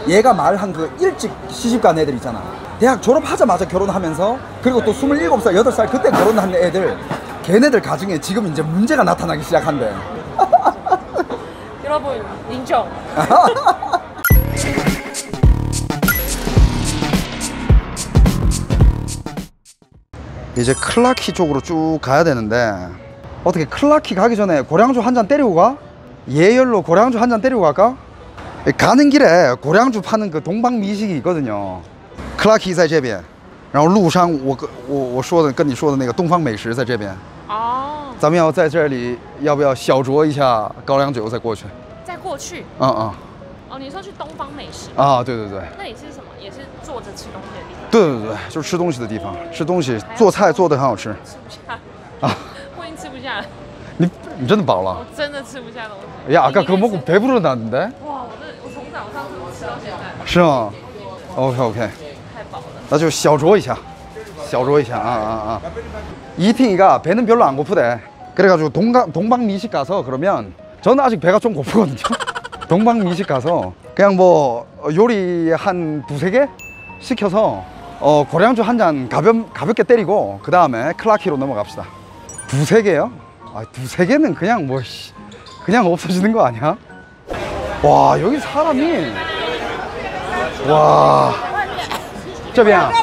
얘가 말한 그 일찍 시집간 애들 있잖아. 대학 졸업하자마자 결혼하면서 그리고 또 27살, 8살 그때 결혼한 애들 걔네들 가정에 지금 이제 문제가 나타나기 시작한대. 여러분 인정. 이제 클라키 쪽으로 쭉 가야 되는데 어떻게 클라키 가기 전에 고량주 한 잔 때리고 가? 예열로 고량주 한 잔 때리고 갈까? 가는 길에 고량주 파는 그 동방미식이 있거든요. 클라키 在这边然后路上我说的跟你说的那个东方美食在这边哦， 咱们要在这里要不要小酌一下高粱酒再过去？ 再过去。 哦， 你说去东方美食啊，对对对。 那里是什么？也是坐着吃东西的地方。 对对对，就是吃东西的地方，吃东西做菜做的很好吃。 吃不下啊， 我已经吃不下了。 你真的饱了？ 我真的吃不下东西。 야 아까 그거 먹고 배부르다는데? 哇，我从早上吃到现在。 是吗 ？OK。 太饱了。 那就小酌一下，小酌一下이팅이가 배는 별로 안 고프대. 그래가지고 동방미식 가서 그러면 저는 아직 배가 좀 고프거든요. 동방미식 가서 그냥 뭐 요리 한 2~3개 시켜서 고량주 한 잔 가볍게 때리고 그 다음에 클라키로 넘어갑시다. 2~3개요? 아 2~3개는 그냥 뭐 그냥 없어지는 거 아니야? 와 여기 사람이 와 这边啊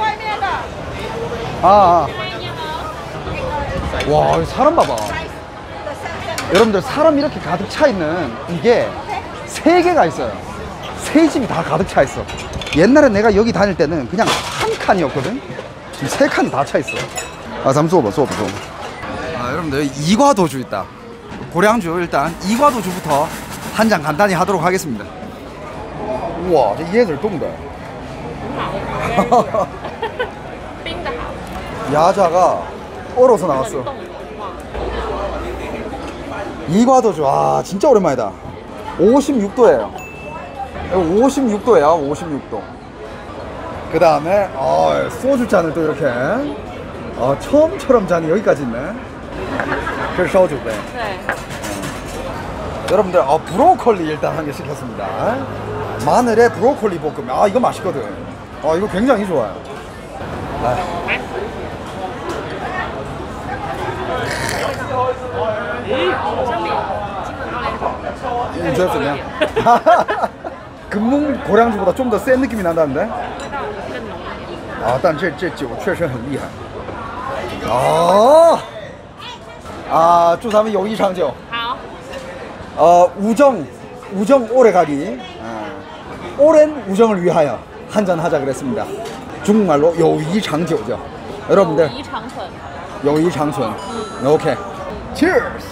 와 사람 봐봐. 여러분들 사람 이렇게 가득 차 있는 이게 3개가 있어요. 3집이 다 가득 차 있어. 옛날에 내가 여기 다닐 때는 그냥 한 칸이었거든. 지금 3칸이 다 차 있어. 아, 咱们坐吧. 아, 여러분들 이과도주 있다. 고량주 일단 이과도주부터 한 잔 간단히 하도록 하겠습니다. 우와, 저椰子冻的. 야자가 얼어서 나왔어. 이과도주, 아 진짜 오랜만이다. 56도예요. 56도예요. 56도. 그 다음에 소주 잔을 또 이렇게 처음처럼 잔이 여기까지 있네. 그래서 소주배. 네. 여러분들 브로콜리 일단 한 개 시켰습니다. 마늘에 브로콜리 볶음. 이거 맛있거든. 이거 굉장히 좋아요. 你觉得怎么样？ 금문 고량주보다 좀 더 센 느낌이 난다는데? 但这酒确实很厉害。祝咱们友谊长久。好。우정 오래가기. 오랜 우정을 위하여 한잔 하자 그랬습니다. 중국말로友谊长久죠. 여러분들. 友谊长存. 오케이. Cheers.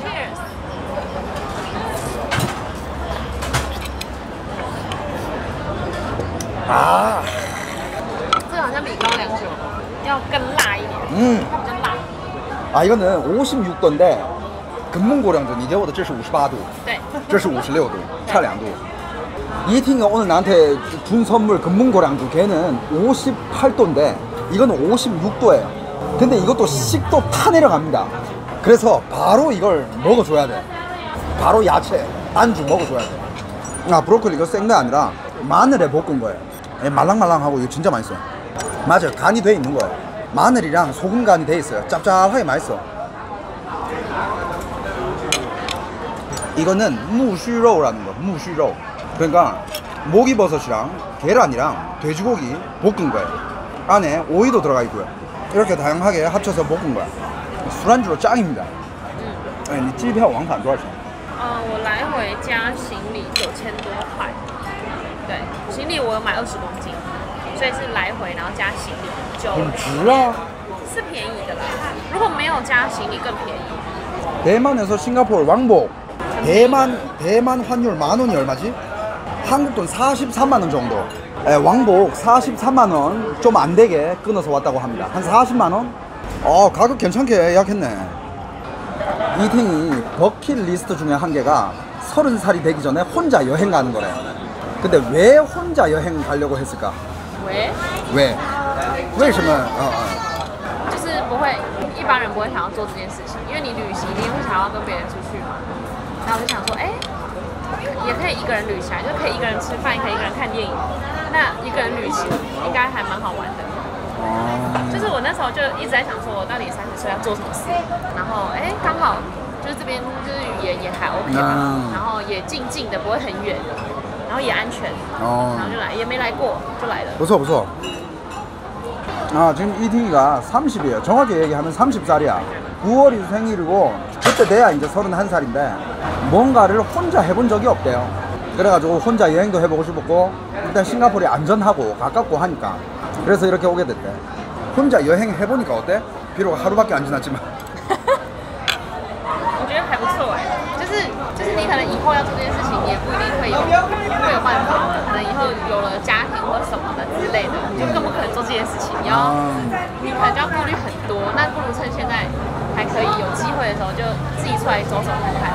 这好像比高粱酒要更辣一点。它比较辣。 이거는 56도인데 금문고량주你给我的这是58度， 对， 这是56度，差2度。이팅이 오늘 나한테 준 선물 금문고량주 걔는 58도인데 이거는 56도예요. 근데 이것도 식도 타 내려갑니다. 그래서 바로 이걸 먹어줘야 돼. 바로 야채 안주 먹어줘야 돼. 브로콜리 이거 생게 아니라 마늘에 볶은 거예요. 말랑말랑하고 이거 진짜 맛있어. 맞아, 간이 돼 있는 거예요. 마늘이랑 소금 간이 돼 있어요. 짭짤하게 맛있어. 이거는 무슈로우라는 거. 무슈로우. 그러니까 목이버섯이랑 계란이랑 돼지고기 볶은 거예요. 안에 오이도 들어가 있고요. 이렇게 다양하게 합쳐서 볶은 거야. 술안주로 짱입니다. 你机票往返多少钱？ 我来回加行李9000多块。对，行李我有买20公斤，所以是来回然后加行李就很值啊， 是便宜的啦。如果没有加行李更便宜。 대만에서 싱가포르 왕복 대만 환율 10,000원이 얼마지? 한국 돈 43만 원 정도. 왕복 43만 원 좀 안 되게 끊어서 왔다고 합니다. 한 40만 원? 가격 괜찮게 예약했네. 이팅이 버킷리스트 중에 한 개가 30살이 되기 전에 혼자 여행 가는 거래요. 근데 왜 혼자 여행 가려고 했을까? 왜? 为什么？ 就是不会，一般人不会想要做这件事情，因为你旅行一定会想要跟别人出去嘛。然后我就想说， 也可以一个人旅行，就可以一个人吃饭，也可以一个人看电影。那一个人旅行应该还蛮好玩的。就是我那时候就一直在想说，我到底30岁要做什么事，然后刚好就是这边就是语言也还 OK 嘛，然后也近近的不会很远，然后也安全，然后就来，也没来过就来了。 不错不错。 아, 지금 이팅이가 30이에요. 정확히 얘기하면 30살이야. 9월이 생일이고 그때 돼야 이제 31살인데 뭔가를 혼자 해본 적이 없대요. 그래가지고 혼자 여행도 해보고 싶었고 일단 싱가포르이 안전하고 가깝고 하니까 그래서 이렇게 오게 됐대. 혼자 여행 해보니까 어때? 비록 하루밖에 안 지났지만 我觉得还不错就是你可能以后要做这件事情，也不一定会有办法，可能以后有了家庭或什么的之类的，你就更不可能做这件事情。你可能就要顾虑很多，那不如趁现在还可以有机会的时候，就自己出来走走看看。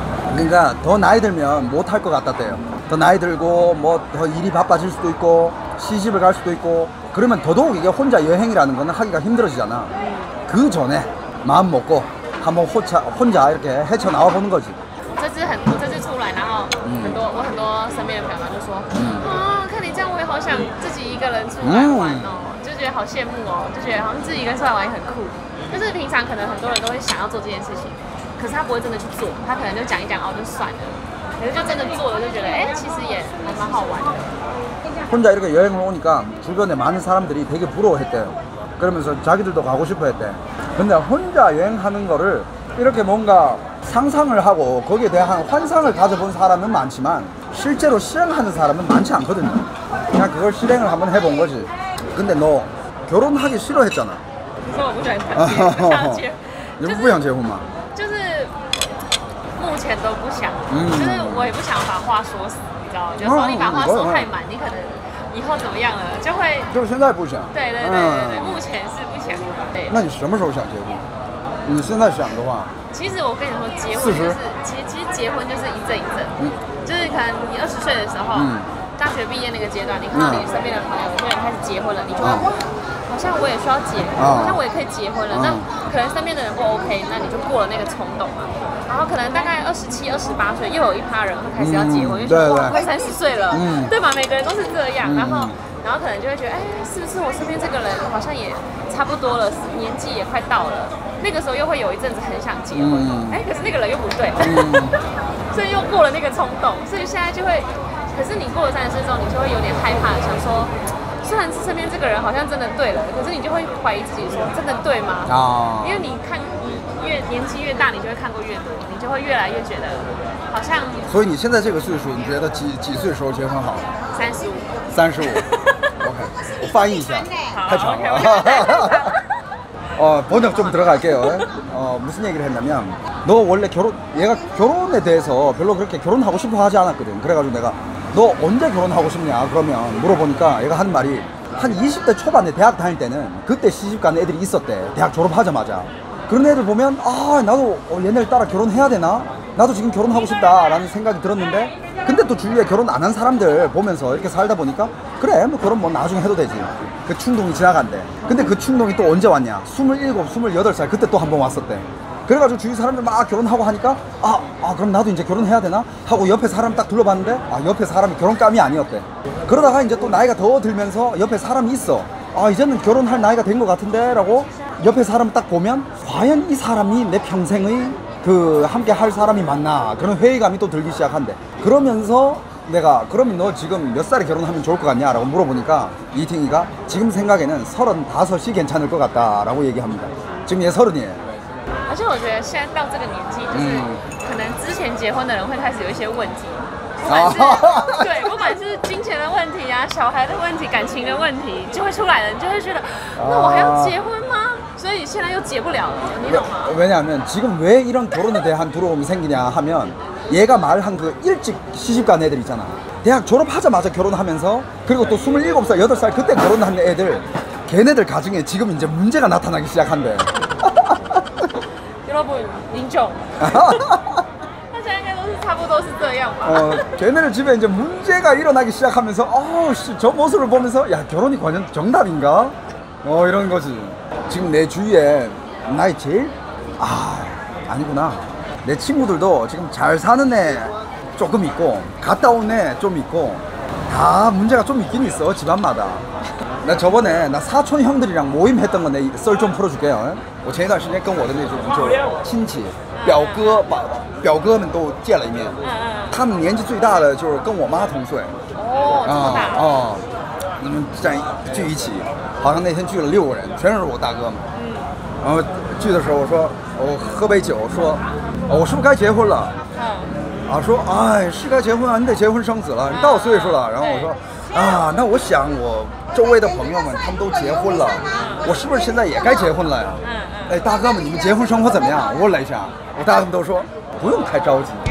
그러니까 더 나이 들면 못 할 것 같았대요. 더 나이 들고 뭐 더 일이 바빠질 수도 있고 시집을 갈 수도 있고 그러면 더더욱 이게 혼자 여행이라는 거는 하기가 힘들어지잖아. 그 전에 마음 먹고 한번 혼자 이렇게 헤쳐 나와 보는 거지. 我这次出来，然后我很多身边的朋友就说，看你这样，我也好想自己一个人出来玩哦，就觉得好羡慕哦，就觉得好像自己一个人出来玩也很酷。就是平常可能很多人都会想要做这件事情，可是他不会真的去做，他可能就讲一讲哦就算了。可是就真的做了，就觉得其实也还蛮好玩的。 혼자 이렇게 여행을 오니까 주변에 많은 사람들이 되게 부러워했대요. 그러면서 자기들도 가고 싶어 했대. 근데 혼자 여행하는 거를 이렇게 뭔가 상상을 하고 거기에 대한 환상을 가져본 사람은 많지만 실제로 실행하는 사람은 많지 않거든요. 그냥 그걸 실행을 한번 해본 거지. 근데 너 결혼하기 싫어했잖아. 你说我不喜欢谈结， 你不想结婚吗？ 就是目前都不想，就是我也不想把话说死，你知道吗？有时候你把话说太满，你可能以后怎么样了，就会。 就是现在不想。 对，目前是不想。对。 那你什么时候想结婚？你现在想的话， 其实我跟你说，结婚就是其实结婚就是一阵一阵，就是可能你20岁的时候，大学毕业那个阶段，你看到你身边的朋友有些人开始结婚了，你就好像我也需要结婚，好像我也可以结婚了。那可能身边的人不 OK， 那你就过了那个冲动嘛。然后可能大概27、28岁，又有一趴人会开始要结婚，因为觉得哇，快30岁了，对吧？每个人都是这样，然后可能就会觉得，是不是我身边这个人好像也差不多了，年纪也快到了。那个时候又会有一阵子很想结婚，可是那个人又不对，所以又过了那个冲动，所以现在就会，可是你过了30岁之后，你就会有点害怕，想说，虽然是身边这个人好像真的对了，可是你就会怀疑自己说，真的对吗？因为你看，你越年纪越大，你就会看过越多，你就会越来越觉得好像。 所以你现在这个岁数，你觉得几岁时候结婚好？35。OK， 我翻译一下，太长了。 번역 좀 들어갈게요. 무슨 얘기를 했냐면 너 원래 얘가 결혼에 대해서 별로 그렇게 결혼하고 싶어 하지 않았거든. 그래가지고 내가 너 언제 결혼하고 싶냐 그러면 물어보니까 얘가 하는 말이 한 20대 초반에 대학 다닐 때는 그때 시집간 애들이 있었대. 대학 졸업하자마자. 그런 애들 보면 나도 얘네를 따라 결혼해야 되나? 나도 지금 결혼하고 싶다 라는 생각이 들었는데 근데 또 주위에 결혼 안 한 사람들 보면서 이렇게 살다 보니까 그래 뭐 결혼 뭐 나중에 해도 되지. 그 충동이 지나간대. 근데 그 충동이 또 언제 왔냐? 27, 28살 그때 또 한 번 왔었대. 그래가지고 주위 사람들 막 결혼하고 하니까 그럼 나도 이제 결혼해야 되나? 하고 옆에 사람 딱 둘러봤는데 옆에 사람이 결혼감이 아니었대. 그러다가 이제 또 나이가 더 들면서 옆에 사람이 있어. 이제는 결혼할 나이가 된 것 같은데 라고 옆에 사람 딱 보면 과연 이 사람이 내 평생의 함께 할 사람이 맞나 그런 회의감이 또 들기 시작한대. 그러면서 내가 그러면 너 지금 몇 살에 결혼하면 좋을 것 같냐 라고 물어보니까 이팅이가 지금 생각에는 35이 괜찮을 것 같다 라고 얘기합니다. 지금 얘 30이에요. 而且我觉得现在到这个年纪，就是可能之前结婚的人会开始有一些问题，不管是对，不管是金钱的问题啊、小孩的问题、感情的问题，就会出来了，你就会觉得，那我还要结婚吗？所以现在又结不了了，你懂吗？ 왜냐하면 지금 왜 이런 결혼에 대한 두려움이 생기냐 하면 얘가 말한 그 일찍 시집간 애들 있잖아. 대학 졸업하자마자 결혼하면서 그리고 또 27살, 8살 그때 결혼한 애들 걔네들 가정에 지금 이제 문제가 나타나기 시작한대. 여러분, 인정. 大家应该都是差不多是这样吧. 걔네들 집에 이제 문제가 일어나기 시작하면서 저 모습을 보면서 야 결혼이 과연 정답인가? 이런 거지. 지금 내 주위에 나이 제일 아니구나. 내 친구들도 지금 잘 사는 애 조금 있고 갔다 온 애 좀 있고 다 문제가 좀 있긴 있어 집안마다. 나 저번에 나 사촌 형들이랑 모임 했던 거 내 썰 좀 풀어줄게요. 我前一段时间跟我的那种就亲戚表哥把表哥们都见了一面，他们年纪最大的就是跟我妈同岁。 哦，这么大。 哦，你们聚一起，好像那天聚了6个人，全是我大哥们。然后聚的时候我说我喝杯酒说，我是不是该结婚了？说哎是该结婚啊，你得结婚生子了，你到岁数了。然后我说那我想我周围的朋友们他们都结婚了，我是不是现在也该结婚了呀？哎大哥们你们结婚生活怎么样？我问了一下，我大哥们都说不用太着急。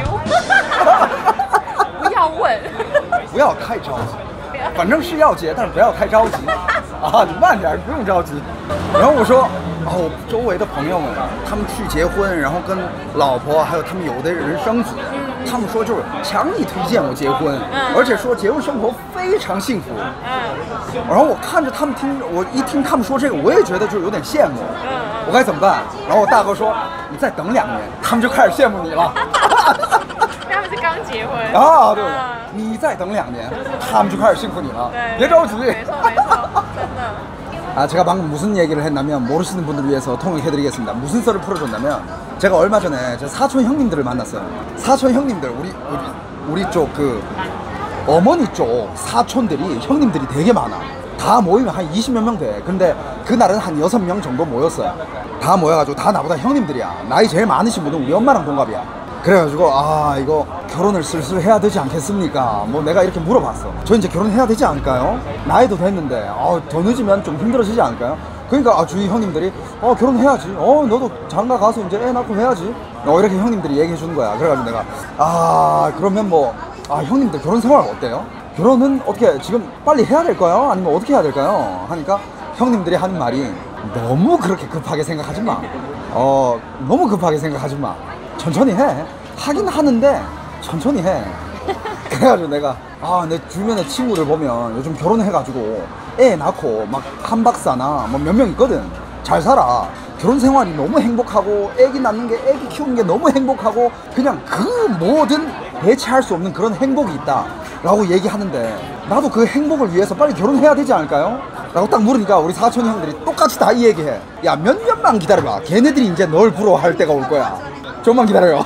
不要问， 不要太着急，反正是要结，但是不要太着急你慢点，不用着急。然后我说我周围的朋友们他们去结婚，然后跟老婆还有他们有的人生子，他们说就是强力推荐我结婚，而且说结婚生活非常幸福。然后我看着他们我一听他们说这个，我也觉得就有点羡慕。我该怎么办？然后我大哥说你再等2年，他们就开始羡慕你了。 他们是刚结婚对，你再等2年，他们就开始幸福你了。别着急。 没错，真的。 제가 방금 무슨 얘기를 했냐면 모르시는 분들을 위해서 통역해드리겠습니다. 무슨 썰을 풀어줬냐면 제가 얼마 전에 제 사촌 형님들을 만났어요. 사촌 형님들 우리 쪽 그 어머니 쪽 사촌들이 형님들이 되게 많아. 다 모이면 한 20몇 명 돼. 근데 그날은 한 6명 정도 모였어요. 다 모여가지고 다 나보다 형님들이야. 나이 제일 많으신 분은 우리 엄마랑 동갑이야. 그래가지고 이거 결혼을 슬슬 해야 되지 않겠습니까? 뭐 내가 이렇게 물어봤어. 저 이제 결혼해야 되지 않을까요? 나이도 됐는데 더 늦으면 좀 힘들어지지 않을까요? 그러니까 주위 형님들이 결혼해야지. 너도 장가 가서 이제 애 낳고 해야지. 이렇게 형님들이 얘기해 주는 거야. 그래가지고 내가 그러면 뭐 형님들 결혼 생활 어때요? 결혼은 어떻게 지금 빨리 해야 될까요? 아니면 어떻게 해야 될까요? 하니까 형님들이 하는 말이 너무 그렇게 급하게 생각하지 마. 너무 급하게 생각하지 마. 천천히 해. 하긴 하는데 천천히 해. 그래가지고 내가 내 주변의 친구들 보면 요즘 결혼해가지고 애 낳고 막 한 박사나 뭐 몇 명 있거든. 잘 살아. 결혼 생활이 너무 행복하고 애기 낳는 게 애기 키우는 게 너무 행복하고 그냥 그 모든 대체할 수 없는 그런 행복이 있다 라고 얘기하는데 나도 그 행복을 위해서 빨리 결혼해야 되지 않을까요? 라고 딱 물으니까 우리 사촌 형들이 똑같이 다 이 얘기해. 야 몇 년만 기다려봐. 걔네들이 이제 널 부러워할 때가 올 거야. 좀만 기다려요.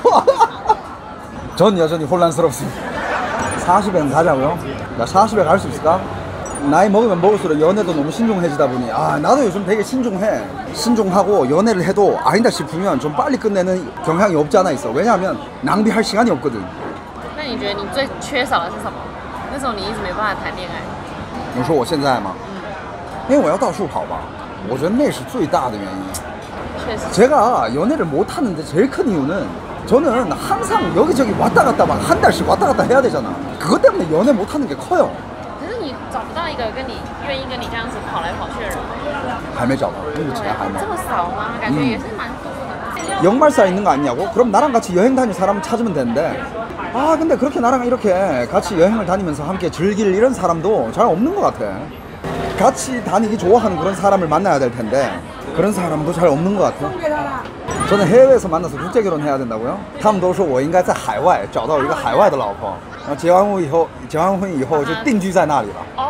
전 여전히 혼란스럽습니다. 40에는 가자고요? 나 40에 갈 수 있을까? 나이 먹으면 먹을수록 연애도 너무 신중해지다 보니 나도 요즘 되게 신중하고 연애를 해도 아니다 싶으면 좀 빨리 끝내는 경향이 없지 않아 있어. 왜냐하면 낭비할 시간이 없거든. 那你觉得你最缺少的是什么？那时候你一直没办法谈恋爱。 你说我现在吗？因为我要到处跑吧。我觉得那是最大的原因。 确实。 제가 연애를 못 하는데 제일 큰 이유는 저는 항상 여기저기 왔다 갔다 막 한 달씩 왔다 갔다 해야 되잖아. 그것 때문에 연애 못 하는 게 커요. 可是你找不到一个愿意跟你这样子跑来跑去的人。 还没找到，目前还没。 这么少吗？感觉也是蛮多的。 역말싸 있는 거 아니냐고? 그럼 나랑 같이 여행 다닐 사람 찾으면 되는데 근데 그렇게 나랑 이렇게 같이 여행을 다니면서 함께 즐길 이런 사람도 잘 없는 것 같아. 같이 다니기 좋아하는 그런 사람을 만나야 될 텐데 그런 사람도 잘 없는 것 같아. 저는 해외에서 만나서 국제 결혼해야 된다고요? 他们都说我应该在海外找到一个海外的老婆，然后结完婚以后就定居在那里了。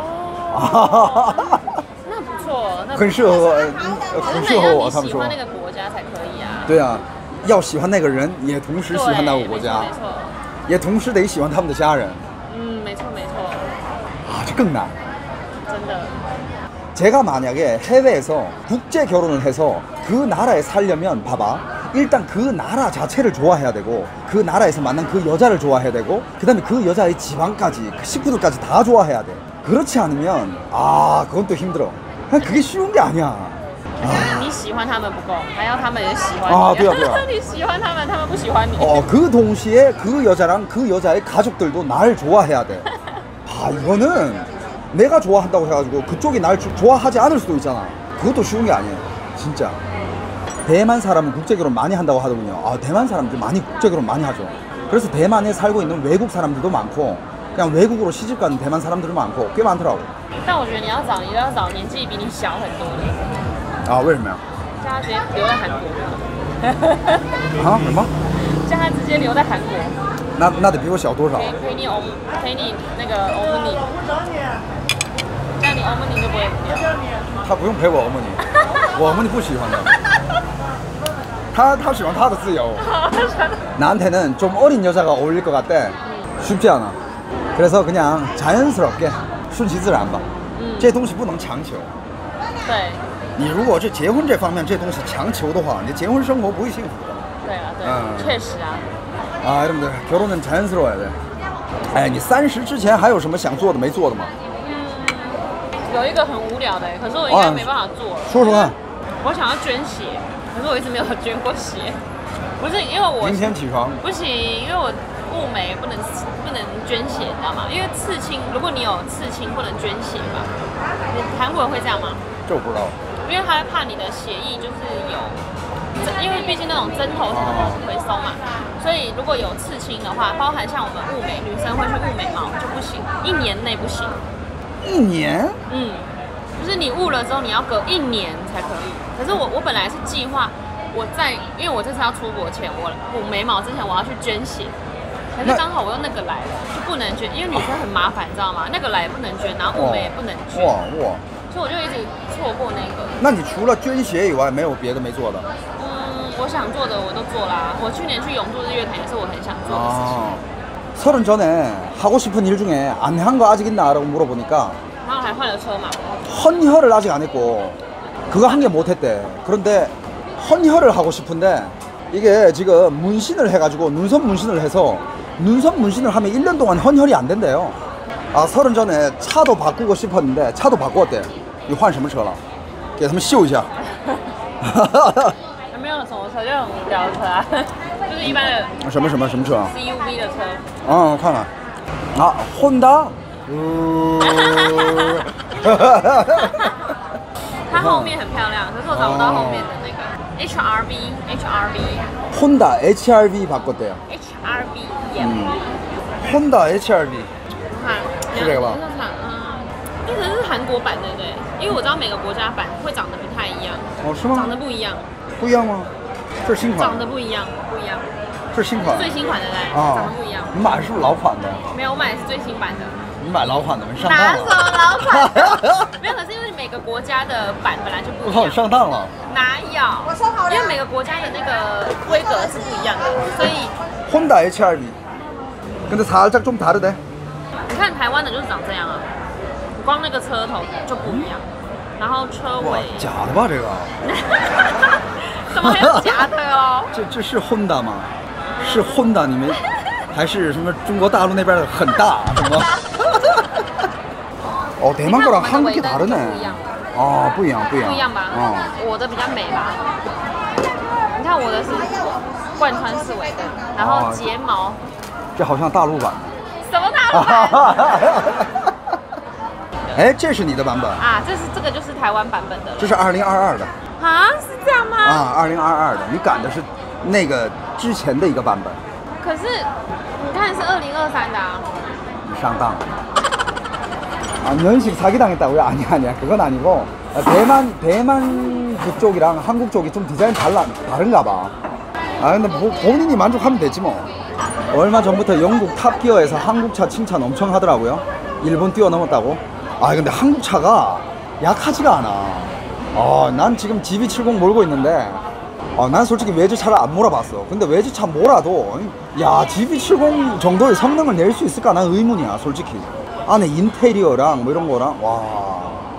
那不错， 很适合我，他们说。 喜欢那个国家才可以啊。 对啊，要喜欢那个人，也同时喜欢那个国家， 没错， 也同时得喜欢他们的家人。 没错。 这更难。 真的。 제가 만약에 해외에서 국제 결혼을 해서 그 나라에 살려면 봐봐. 일단 그 나라 자체를 좋아해야 되고 그 나라에서 만난 그 여자를 좋아해야 되고 그 다음에 그 여자의 집안까지 그 식구들까지 다 좋아해야 돼. 그렇지 않으면 그건 또 힘들어. 그게 쉬운 게 아니야. 你喜欢他们不够，还要他们也喜欢你。 对啊。 你喜欢他们，他们不喜欢你。 그 동시에 그 여자랑 그 여자의 가족들도 날 좋아해야 돼. 이거는 내가 좋아한다고 해가지고 그쪽이 날 좋아하지 않을 수도 있잖아. 그것도 쉬운 게 아니에요. 진짜. 대만 사람은 국제결혼 많이 한다고 하더군요. 대만 사람들 많이 국제결혼 많이 하죠. 그래서 대만에 살고 있는 외국 사람들도 많고 그냥 외국으로 시집 가는 대만 사람들도 많고 꽤 많더라고. 但我觉得你要找年纪比你小很多的。 为什么呀？ 叫他直接留在韩国。 什么？ 叫他直接留在韩国。 那得比我小多少？ 陪你那个欧姆尼，这样你欧姆尼就不会无聊。 他不用陪我欧姆尼，我欧姆尼不喜欢的。他喜欢他的自由. 나한테는 좀 어린 여자가 어울릴 것 같대. 쉽지 않아. 그래서 그냥 자연스럽게顺其自然吧. 这东西不能强求. 对。 你如果是结婚这方面这东西强求的话，你结婚生活不会幸福的. 对啊，对，确实啊. 아, 여러분들 결혼은 자연스러워야 돼. 哎，你30之前还有什么想做的没做的吗？ 有一个很无聊的，可是我应该没办法做。 说说看。 我想要捐血，可是我一直没有捐过血。不是因为我明天起床不行，因为我物美不能捐血，你知道吗？因为刺青，如果你有刺青不能捐血嘛。韩国人会这样吗？ 这我不知道。 因为他怕你的血液就是有，因为毕竟那种针头什么的回收嘛，所以如果有刺青的话，包含像我们物美女生会去物美毛就不行，1年内不行。 1年？ 就是你悟了之后，你要隔1年才可以。可是我本来是计划因为我这次要出国前，我补眉毛之前我要去捐血，可是刚好我又那个来了，就不能捐，因为女生很麻烦，你知道吗？那个来也不能捐，然后物美也不能捐，所以我就一直错过那个。 那你除了捐血以外，没有别的没做的？ 我想做的我都做啦。我去年去永渡日月潭也是我很想做的事情。 30 전에 하고 싶은 일 중에 안 한 거 아직 있나라고 물어보니까 然后还换了车嘛。 헌혈을 아직 안 했고 그거 한 개 못 했대. 그런데 헌혈을 하고 싶은데 이게 지금 문신을 해가지고 눈썹 문신을 해서 눈썹 문신을 하면 1년 동안 헌혈이 안 된대요. 아, 30 전에 차도 바꾸고 싶었는데 차도 바꿨대. 이거 换什么车了？给他们秀一下。 没有什么车，就很无聊的车啊，就是一般的。 什么车啊 ？CUV 的车。 我看看。啊，Honda。 它后面很漂亮，可是我找不到后面的那个 HRV。 Honda HRV 바꿨대요. HRV。 Honda HRV。 看， 是这个吧？ 那可是韩国版对不对？因为我知道每个国家版会长得不太一样。 哦，是吗？ 长得不一样。 不一样吗？这是新款。 长得不一样，不一样。 这是新款。 最新款的嘞，长得不一样。 你买的是不是老款的？ 没有，我买的是最新版的。 你买老款的，你上当了。 哪什么老款的？没有，可是因为每个国家的版本来就不一样。 我靠，你上当了。 哪有？我收好了。因为每个国家的那个规格是不一样的，所以。 Honda HRV。 근데 살짝 좀 다르대. 你看台湾的就是长这样啊，光那个车头就不一样，然后车尾。 假的吧这个？ 怎么还有假的哦？ 这是 Honda 吗？是 Honda 你们还是什么中国大陆那边的很大什么？哦，대만 거랑 한국이 다르네. 哦，不一样。 不一样吧？我的比较美吧？你看我的是贯穿式尾的，然后睫毛。 这好像大陆版。 什么大陆版？ 哎，这是你的版本啊？这个就是台湾版本的。 这是2022的。 啊，是这样吗？ 啊，2022的，你赶的是那个之前的一个版本。 可是你看是2023的啊。 你上当了。아, 연식 사기당했다고요? 아니야. 그건 아니고 대만 그쪽이랑 한국 쪽이 좀 디자인 다른가 봐. 아, 근데 뭐 본인이 만족하면 되지 뭐. 얼마 전부터 영국 탑기어에서 한국차 칭찬 엄청 하더라고요. 일본 뛰어넘었다고. 아, 근데 한국차가 약하지가 않아. 난 지금 GB70 몰고 있는데 난 솔직히 외제차를 안 몰아봤어. 근데 외제차 몰아도 야, GB70 정도의 성능을 낼 수 있을까? 난 의문이야, 솔직히. 안에 인테리어랑 뭐 이런 거랑 와